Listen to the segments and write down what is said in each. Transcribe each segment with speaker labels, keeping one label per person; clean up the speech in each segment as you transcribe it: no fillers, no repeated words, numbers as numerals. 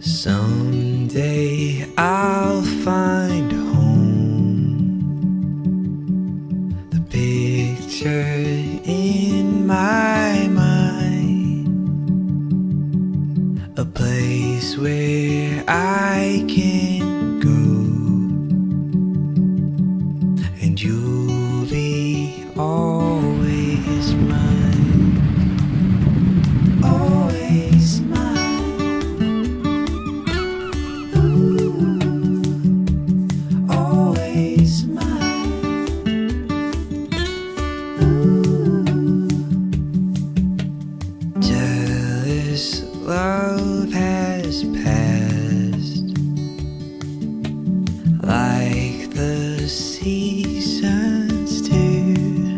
Speaker 1: Someday I'll find home. The picture in my mind, a place where I can go, and you'll be always mine, always mine. Love has passed like the seasons do.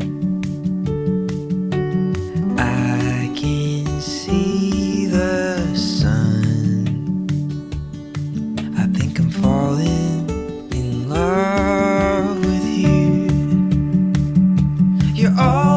Speaker 1: I can see the sun. I think I'm falling in love with you. You're all